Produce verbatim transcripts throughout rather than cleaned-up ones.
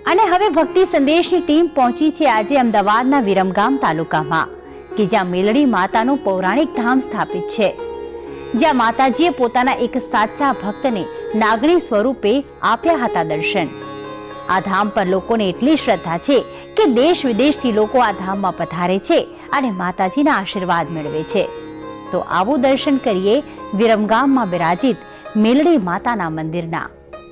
અને હવે ભક્તિ સંદેશની ટીમ પહોંચી છે આજે અમદાવાદના વિરમગામ તાલુકામાં કે જ્યાં મેલડી માતાનું પૌરાણિક ધામ સ્થાપિત છે, જ્યાં માતાજીએ પોતાના એક સાચા ભક્તને નાગણી સ્વરૂપે આપ્યા હતા દર્શન। આ ધામ પર લોકોને એટલી શ્રદ્ધા છે કે દેશ વિદેશથી લોકો આ ધામમાં પધારે છે અને માતાજીના આશીર્વાદ મેળવે છે। તો આવો દર્શન કરીએ વિરમગામમાં બિરાજિત મેલડી માતાના મંદિરના।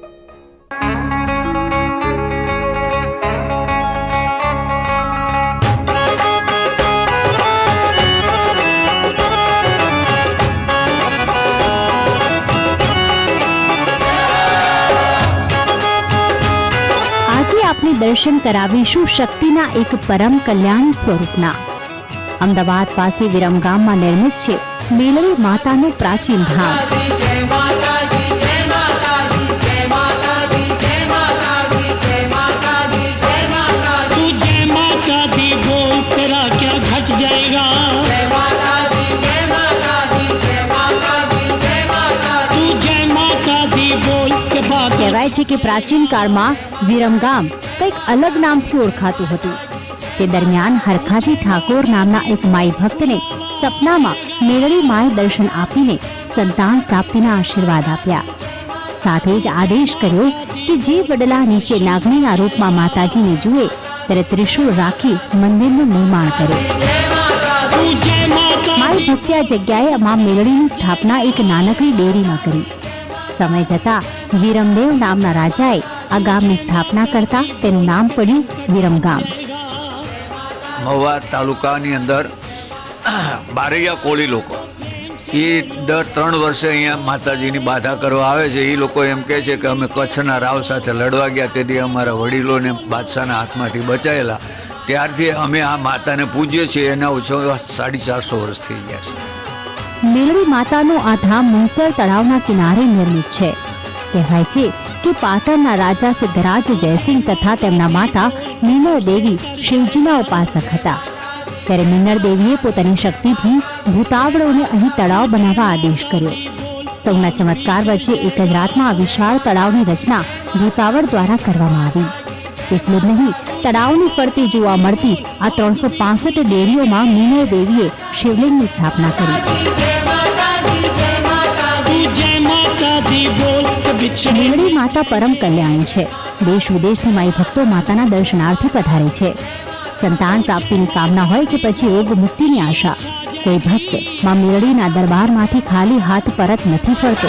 આપણે દર્શન કરાવીશું શક્તિના એક પરમ કલ્યાણી સ્વરૂપના। અમદાવાદ પાસે વિરમગામમાં નિર્મિત છે મેલડી માતાનું પ્રાચીન ધામ। કહેવાય છે કે પ્રાચીન કાળમાં વિરમગામ કંઈક અલગ નામથી ઓળખાતું હતું। તે દરમિયાન હરખાજી ઠાકોર નામના એક માઈ ભક્તને સપનામાં મેલડી માએ દર્શન આપીને સંતાન પ્રાપ્તિના આશીર્વાદ આપ્યા। સાથે જ આદેશ કર્યો કે જે વડલા નીચે નાગણીના રૂપમાં માતાજીને જુએ ત્યારે ત્રિશૂળ રાખી મંદિરનું નિર્માણ કરે। માઈ ભક્તે આ જગ્યાએ મા મેલડીની સ્થાપના એક નાનકડી ડેરીમાં કરી। સમય જતા વિરમદેવ નામના રાજાએ આ ગામની સ્થાપના કરતા તેનું નામ પડ્યું વિરમગામ। મહુવા તાલુકાની અંદર બારૈયા કોળી લોકો એ દર ત્રણ વર્ષે અહીંયા માતાજીની બાધા કરવા આવે છે। એ લોકો એમ કહે છે કે અમે કચ્છના રાવ સાથે લડવા ગયા તેથી અમારા વડીલોને બાદશાહના હાથમાંથી બચાયેલા, ત્યારથી અમે આ માતાને પૂજીએ છીએ। એના ઓછા સાડી ચારસો વર્ષ થઈ ગયા છે। મેલડી માતાનું આ ધામ મુનસર તળાવના કિનારે નિર્મિત છે। કહેવાય છે કે પાટણના રાજા સિદ્ધરાજ જયસિંહ તથા તેમના માતા મીનળ દેવી શિવજીના ઉપાસક હતા। ત્યારે મીનળ દેવીએ પોતાની શક્તિથી ભૂતાવળોને અહીં તળાવ બનાવવા આદેશ કર્યો। સૌના ચમત્કાર વચ્ચે એક જ રાતમાં આ વિશાળ તળાવની રચના ભૂતાવળ દ્વારા કરવામાં આવી। એટલું જ નહીં, તળાવની ફરતે જોવા મળતી આ ત્રણસો પાસઠ ડેરીઓમાં મીનળ દેવીએ શિવલિંગની સ્થાપના કરી। મેલડી માતા પરમ કલ્યાણી છે। દેશ વિદેશથી માઈ ભક્તો માતાના દર્શનાર્થે પધારે છે। સંતાન પ્રાપ્તિની કામના હોય કે પછી રોગ મુક્તિની આશા, કોઈ ભક્ત માં મેલડીના દરબારમાંથી ખાલી હાથ પરત નથી ફરતો।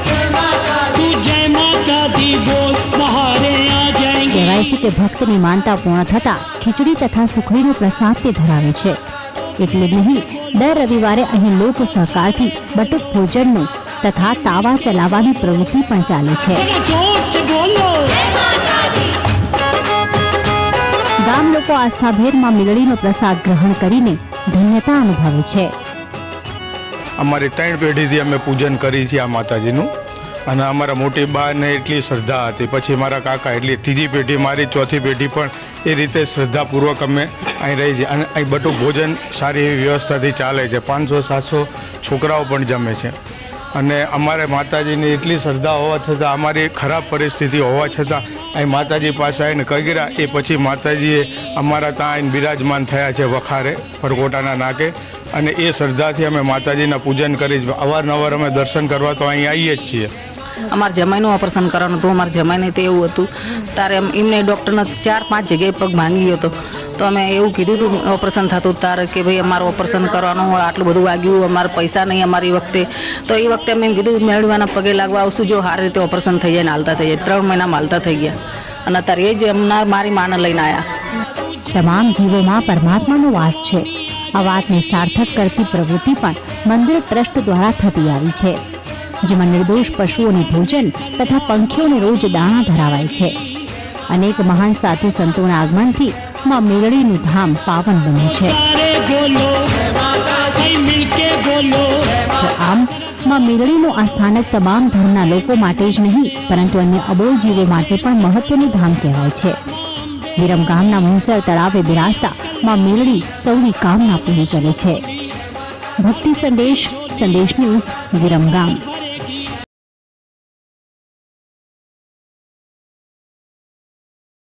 કહેવાય છે કે ભક્તની માનતા પૂર્ણ થતા ખીચડી તથા સુખડીનો પ્રસાદ તે ધરાવે છે। એટલું જ નહીં, દર રવિવારે અહીં લોક સહકારથી બટુક ભોજનનું તથા તાવા ચલાવવાની પ્રવૃત્તિ પણ ચાલે છે। ગામ લોકો આસ્થાભેરમાં મેલડીનો પ્રસાદ ગ્રહણ કરીને ધન્યતા અનુભવે છે। અમારી ત્રણ પેઢીથી અમે પૂજન કરી છે આ માતાજીનું, અને અમારા મોટી બાને એટલી શ્રદ્ધા હતી, પછી મારા કાકા એટલી ત્રીજી પેઢી, મારી ચોથી પેઢી પણ એ રીતે શ્રદ્ધાપૂર્વક અમે અહીં રહી છીએ। અને અહીં બટુક ભોજન સારી એવી વ્યવસ્થાથી ચાલે છે। પાંચસો સાતસો છોકરાઓ પણ જમે છે। અને અમારે માતાજીની એટલી શ્રદ્ધા હોવા છતાં, અમારી ખરાબ પરિસ્થિતિ હોવા છતાં અહીં માતાજી પાસે આવીને કગર્યા, એ પછી માતાજીએ અમારા ત્યાં આવીને બિરાજમાન થયા છે વખારે પરકોટાના નાકે। અને એ શ્રદ્ધાથી અમે માતાજીના પૂજન કરી અવારનવાર અમે દર્શન કરવા તો અહીં આવીએ જ છીએ। અમારા જમાઈનું ઓપરેશન કરવાનું હતું। અમારા જમાઈને તો એવું હતું, તારે એમને ડૉક્ટરના ચાર પાંચ જગ્યાએ પગ ભાંગી ગયો હતો, તો અમે એવું કીધું હતું ઓપરેશન થતું તારે કે ભાઈ અમારું ઓપરેશન કરવાનું હોય, આટલું બધું વાગ્યું, અમારે પૈસા નહીં અમારી વખતે। તો એ વખતે અમે એમ કીધું મેળવાના પગે લાગવા આવશું, જો સારી રીતે ઓપરેશન થઈ જાય ને હાલતા થઈ જાય। ત્રણ મહિનામાં હાલતા થઈ ગયા, અને અત્યારે એ જ એમના મારી માને લઈને આવ્યા। તમામ જીવોમાં પરમાત્માનો વાસ છે। આ વાતને સાર્થક કરતી પ્રવૃત્તિ પણ મંદિર ટ્રસ્ટ દ્વારા થતી આવી છે, જેમાં નિર્દોષ પશુઓને ભોજન તથા પંખીઓને રોજ દાણા ધરાવાય છે। અનેક મહાન સાધુ સંતોના આગમનથી માં મેલડીનું ધામ પાવન બન્યું છે। આમ માં મેલડીનું આ સ્થાનક તમામ ધર્મના લોકો માટે જ નહીં પરંતુ અન્ય અબોલ જીવો માટે પણ મહત્વનું ધામ કહેવાય છે। વિરમગામના મુનસર તળાવે બિરાજતા માં મેલડી સૌની કામના પૂરી કરે છે। ભક્તિ સંદેશ, સંદેશ ન્યૂઝ, વિરમગામ।